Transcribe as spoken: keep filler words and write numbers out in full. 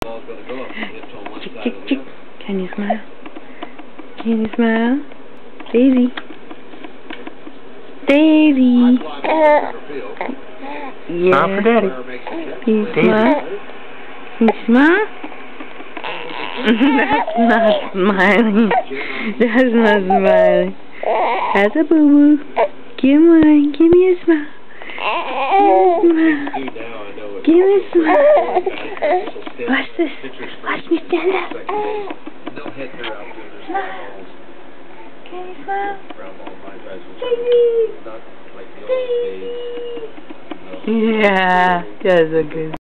ball's going to go up and hit on one Chick, side chick, or the chick. other. Can you smile? Can you smile? Daisy. Daisy. Yeah. Smile for Daddy. Can you Daisy. smile? Can you smile? That's not smiling. That's not smiling. That's a boo-boo. Give one. Give me a smile. Give me a smile. Give me a smile. Watch this. Watch me stand up. Smile. Can you smile? Daisy. Daisy. Yeah, that's a good.